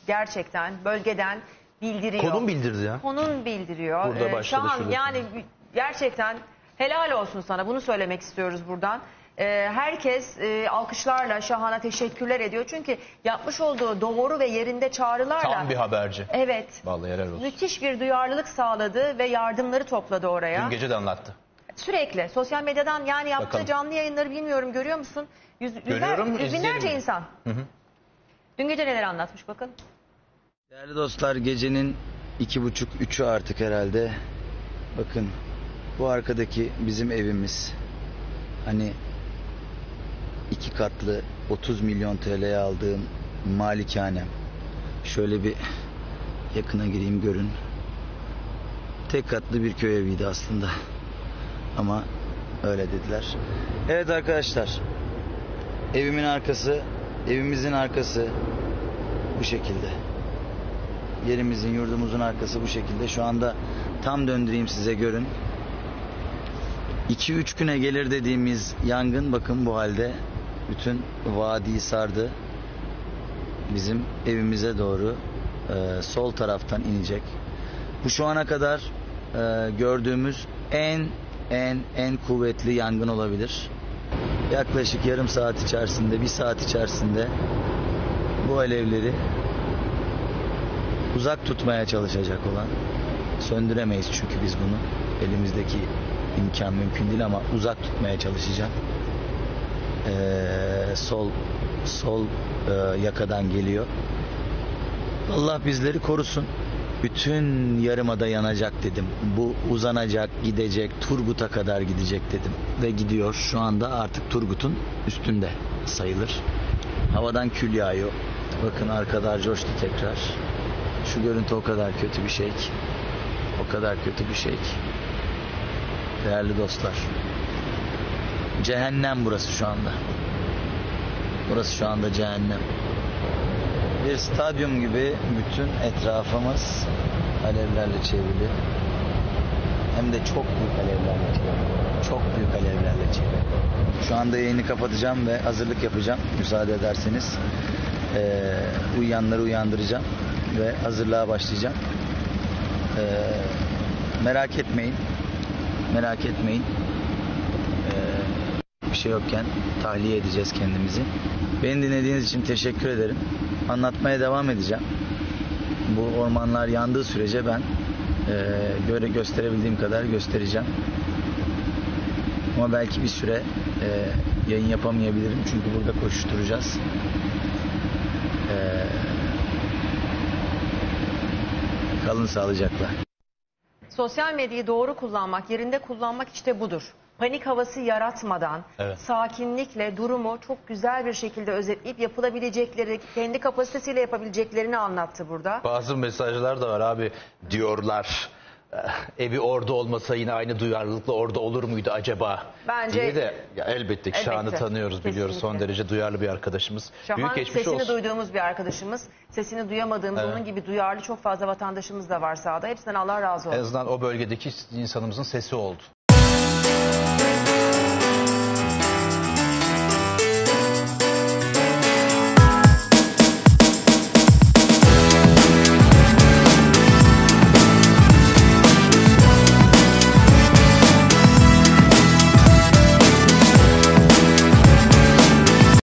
Gerçekten bölgeden bildiriyor. Konum bildirdi ya. Konum bildiriyor. Burada başladı Şahan, şurada. yani gerçekten helal olsun sana. Bunu söylemek istiyoruz buradan. Herkes alkışlarla Şahan'a teşekkürler ediyor. Çünkü yapmış olduğu doğru ve yerinde çağrılarla... Tam bir haberci. Evet. Vallahi helal olsun. Müthiş bir duyarlılık sağladı ve yardımları topladı oraya. Dün gece de anlattı. Sürekli sosyal medyadan, yani yaptığı Bakalım. canlı yayınları bilmiyorum, görüyor musun? Görüyorum, Yüz binlerce izleyelim. insan. Hı hı. Dün gece neler anlatmış bakalım. Değerli dostlar, gecenin 2.30-3'ü artık herhalde. Bakın, bu arkadaki bizim evimiz. Hani 2 katlı 30 milyon TL'ye aldığım malikanem. Şöyle bir yakına gireyim, görün. Tek katlı bir köy eviydi aslında. Ama öyle dediler. Evet arkadaşlar, evimin arkası, evimizin arkası bu şekilde. Yerimizin, yurdumuzun arkası bu şekilde. Şu anda tam döndüreyim size, görün. 2-3 güne gelir dediğimiz yangın bakın bu halde. Bütün vadiyi sardı. Bizim evimize doğru sol taraftan inecek. Bu şu ana kadar gördüğümüz en kuvvetli yangın olabilir. Yaklaşık yarım saat içerisinde, 1 saat içerisinde bu alevleri uzak tutmaya çalışacak olan, söndüremeyiz çünkü biz bunu, elimizdeki imkan mümkün değil, ama uzak tutmaya çalışacağım. Sol yakadan geliyor. Allah bizleri korusun. Bütün yarımada yanacak dedim. Bu uzanacak, gidecek, Turgut'a kadar gidecek dedim. Ve gidiyor. Şu anda artık Turgut'un üstünde sayılır. Havadan kül yağıyor. Bakın arkalar coştu tekrar. Şu görüntü o kadar kötü bir şey ki. O kadar kötü bir şey ki. Değerli dostlar. Cehennem burası şu anda. Burası şu anda cehennem. Bir stadyum gibi bütün etrafımız alevlerle çevrili. Hem de çok büyük alevlerle çevrili. Çok büyük alevlerle çevrili. Şu anda yayını kapatacağım ve hazırlık yapacağım. Müsaade ederseniz. Uyuyanları uyandıracağım ve hazırlığa başlayacağım. Merak etmeyin. Merak etmeyin. Bir şey yokken tahliye edeceğiz kendimizi. Beni dinlediğiniz için teşekkür ederim. Anlatmaya devam edeceğim. Bu ormanlar yandığı sürece ben gösterebildiğim kadar göstereceğim. Ama belki bir süre yayın yapamayabilirim. Çünkü burada koşuşturacağız. Kalın sağlıcakla. Sosyal medyayı doğru kullanmak, yerinde kullanmak işte budur. Panik havası yaratmadan, Evet. sakinlikle durumu çok güzel bir şekilde özetleyip yapılabilecekleri, kendi kapasitesiyle yapabileceklerini anlattı burada. Bazı mesajlar da var abi, diyorlar. Evi orada olmasa yine aynı duyarlılıkla orada olur muydu acaba? Bence diye de ya elbette ki Şahan'ı tanıyoruz, biliyoruz. kesinlikle. Son derece duyarlı bir arkadaşımız. Şahan Büyük geçmiş sesini olsun. duyduğumuz bir arkadaşımız, sesini duyamadığımız, Evet. onun gibi duyarlı çok fazla vatandaşımız da var sahada. Hepsinden Allah razı olsun. En azından o bölgedeki insanımızın sesi oldu.